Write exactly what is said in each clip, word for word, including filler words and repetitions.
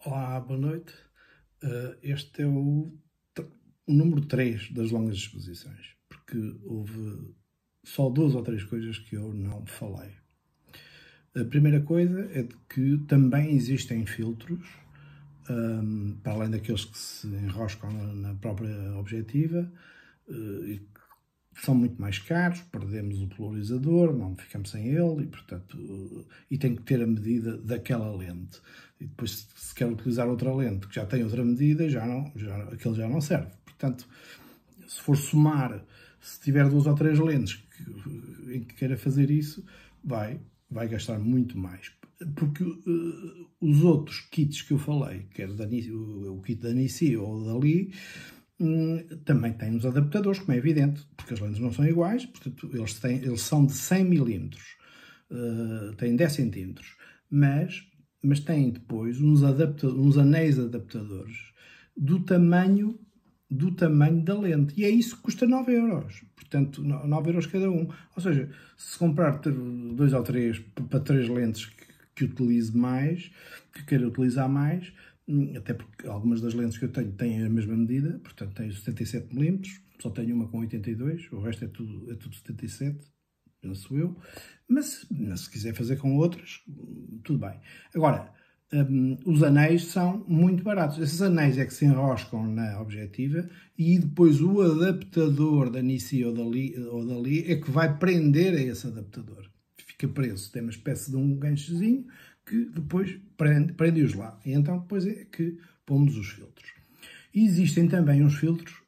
Olá, boa noite. Uh, este é o, o número três das longas exposições, porque houve só duas ou três coisas que eu não falei. A primeira coisa é de que também existem filtros, um, para além daqueles que se enroscam na própria objetiva, uh, e que são muito mais caros, perdemos o polarizador, não ficamos sem ele, e portanto, uh, e tem que ter a medida daquela lente. E depois, se quer utilizar outra lente que já tem outra medida, já não, já, aquele já não serve. Portanto, se for somar, se tiver duas ou três lentes que, em que queira fazer isso, vai, vai gastar muito mais. Porque uh, os outros kits que eu falei, quer da, o, o kit da Nissi ou da Li, um, também têm os adaptadores, como é evidente, porque as lentes não são iguais, portanto, eles, têm, eles são de cem milímetros, uh, têm dez centímetros, mas mas têm depois uns, adapta uns anéis adaptadores do tamanho, do tamanho da lente. E é isso que custa nove euros. Portanto, nove euros cada um. Ou seja, se comprar dois ou três para três lentes que, que utilize mais, que queira utilizar mais, até porque algumas das lentes que eu tenho têm a mesma medida, portanto tenho setenta e sete milímetros, só tenho uma com oitenta e dois, o resto é tudo, é tudo setenta e sete. Penso eu, mas, mas se quiser fazer com outras, tudo bem. Agora, um, os anéis são muito baratos. Esses anéis é que se enroscam na objetiva e depois o adaptador da Nissi ou da Li, ou da Li é que vai prender a esse adaptador. Fica preso, tem uma espécie de um ganchozinho que depois prende, prende-os lá. E então depois é que pomos os filtros. E existem também uns filtros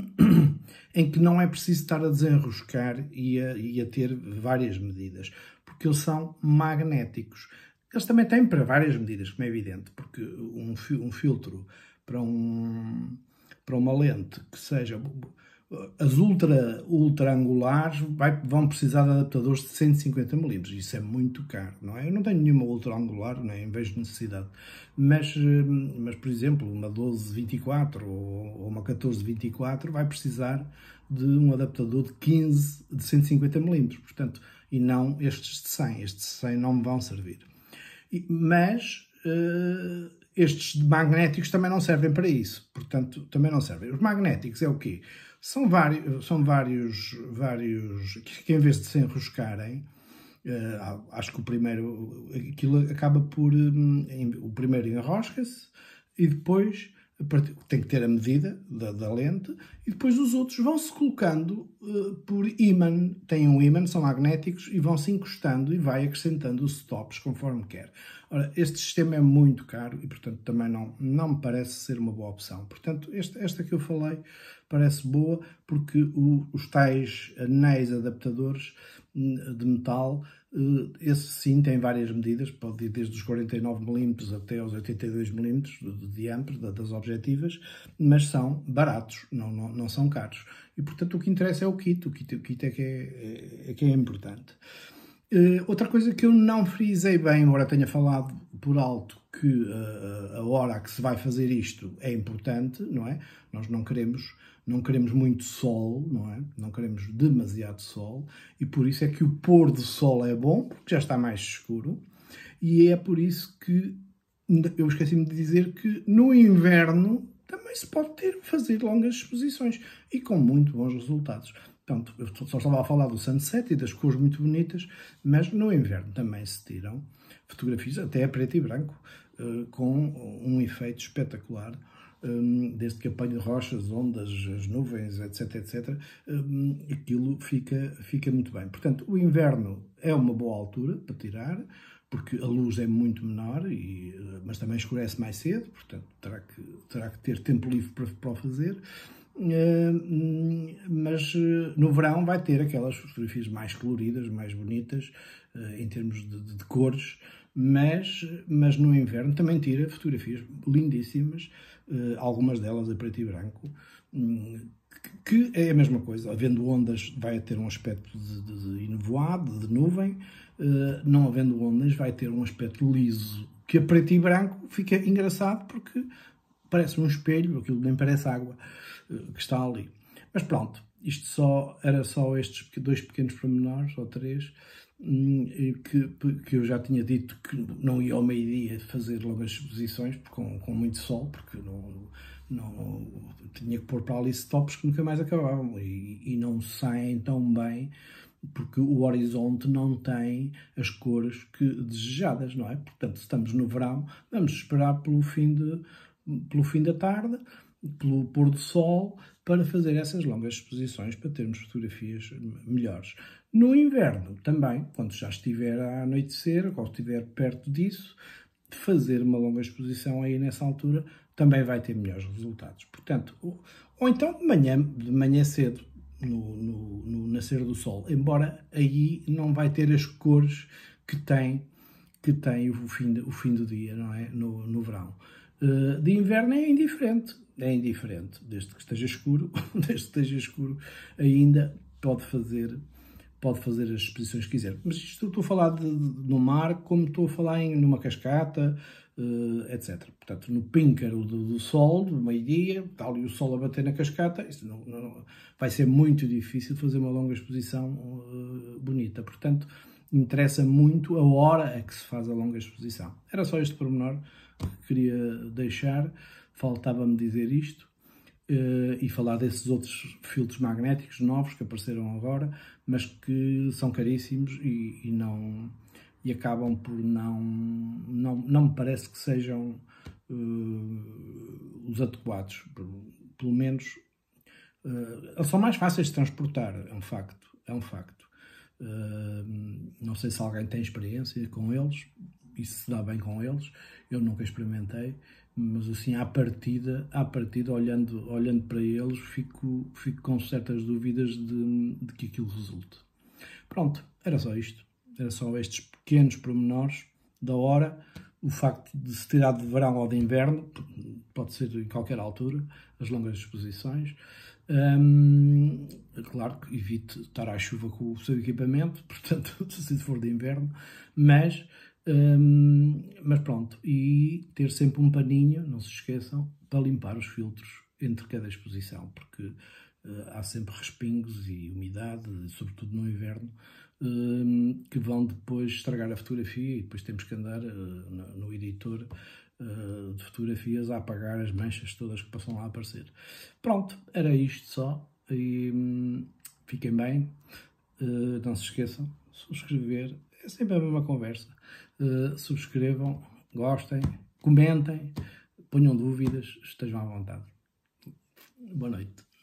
em que não é preciso estar a desenroscar e a, e a ter várias medidas, porque eles são magnéticos. Eles também têm para várias medidas, como é evidente, porque um, um filtro para, um, para uma lente que seja... As ultra, ultra angulares vai, vão precisar de adaptadores de cento e cinquenta milímetros. Isso é muito caro, não é? Eu não tenho nenhuma ultra angular, nem vejo necessidade. Mas, mas, por exemplo, uma doze vinte e quatro ou uma catorze vinte e quatro vai precisar de um adaptador de quinze, de cento e cinquenta milímetros. Portanto, e não estes de cem. Estes de cem não me vão servir. E, mas... Uh, estes magnéticos também não servem para isso, portanto, também não servem. Os magnéticos é o quê? São vários, são vários, vários que em vez de se enroscarem, uh, acho que o primeiro, aquilo acaba por, um, o primeiro enrosca-se e depois tem que ter a medida da, da lente e depois os outros vão-se colocando uh, por ímã. Tem um ímã, são magnéticos e vão-se encostando e vai acrescentando os stops conforme quer. Ora, este sistema é muito caro e, portanto, também não, não me parece ser uma boa opção. Portanto, esta, esta que eu falei parece boa porque o, os tais anéis adaptadores de metal, esse sim tem várias medidas, pode ir desde os quarenta e nove milímetros até aos oitenta e dois milímetros de, de diâmetro das objetivas, mas são baratos, não, não, não são caros. E, portanto, o que interessa é o kit, o kit, o kit é, que é, é, é que é importante. Uh, outra coisa que eu não frisei bem, embora tenha falado por alto que uh, a hora a que se vai fazer isto é importante, não é? Nós não queremos, não queremos muito sol, não é? Não queremos demasiado sol e por isso é que o pôr do sol é bom, porque já está mais escuro e é por isso que eu esqueci-me de dizer que no inverno também se pode ter, fazer longas exposições e com muito bons resultados. Portanto, eu só estava a falar do sunset e das cores muito bonitas, mas no inverno também se tiram fotografias, até a preto e branco, com um efeito espetacular, desde que apanhe rochas, ondas, as nuvens, etc, etcétera. Aquilo fica, fica muito bem. Portanto, o inverno é uma boa altura para tirar, porque a luz é muito menor, e, mas também escurece mais cedo, portanto, terá que, terá que ter tempo livre para, para o fazer. Uh, mas uh, no verão vai ter aquelas fotografias mais coloridas, mais bonitas, uh, em termos de, de, de cores, mas, mas no inverno também tira fotografias lindíssimas, uh, algumas delas a preto e branco, um, que, que é a mesma coisa. Havendo ondas vai ter um aspecto de, de, de nevoado, de nuvem, uh, não havendo ondas vai ter um aspecto liso, que a preto e branco fica engraçado porque parece um espelho, aquilo nem parece água que está ali. Mas pronto, isto só, era só estes dois pequenos pormenores, ou três, que, que eu já tinha dito que não ia ao meio-dia fazer longas exposições com, com muito sol, porque não, não tinha que pôr para ali stops que nunca mais acabavam e, e não saem tão bem, porque o horizonte não tem as cores que desejadas, não é? Portanto, se estamos no verão, vamos esperar pelo fim, de, pelo fim da tarde, pelo pôr do sol, para fazer essas longas exposições, para termos fotografias melhores. No inverno, também, quando já estiver a anoitecer, ou estiver perto disso, fazer uma longa exposição aí nessa altura também vai ter melhores resultados. Portanto, ou, ou então de manhã, de manhã cedo, no, no, no nascer do sol, embora aí não vai ter as cores que tem, que tem o, fim de, o fim do dia, não é? No, no verão. Uh, de inverno é indiferente, é indiferente, desde que esteja escuro, desde que esteja escuro, ainda pode fazer, pode fazer as exposições que quiser. Mas isto estou a falar de, de, no mar, como estou a falar em numa cascata, uh, etcétera. Portanto, no píncaro do, do sol, do meio-dia, está ali o sol a bater na cascata, isso não, não, vai ser muito difícil fazer uma longa exposição uh, bonita. Portanto, interessa muito a hora a que se faz a longa exposição. Era só este pormenor que queria deixar, faltava-me dizer isto uh, e falar desses outros filtros magnéticos novos que apareceram agora, mas que são caríssimos e, e, não, e acabam por não, não, não me parece que sejam uh, os adequados, pelo menos uh, são mais fáceis de transportar, é um facto, é um facto. Uh, não sei se alguém tem experiência com eles e se dá bem com eles, eu nunca experimentei, mas assim à partida, à partida olhando, olhando para eles, fico, fico com certas dúvidas de, de que aquilo resulte. Pronto, era só isto, era só estes pequenos pormenores da hora, o facto de se tirar de verão ou de inverno, pode ser em qualquer altura, as longas exposições. Hum, claro que evite estar à chuva com o seu equipamento, portanto, se for de inverno, mas, hum, mas pronto, e ter sempre um paninho, não se esqueçam, para limpar os filtros entre cada exposição, porque uh, há sempre respingos e umidade, sobretudo no inverno, um, que vão depois estragar a fotografia e depois temos que andar uh, no, no editor uh, de fotografias a apagar as manchas todas que passam lá a aparecer. Pronto, era isto só. E, um, fiquem bem, uh, não se esqueçam, subscrever, é sempre a mesma conversa. Uh, subscrevam, gostem, comentem, ponham dúvidas, estejam à vontade. Boa noite.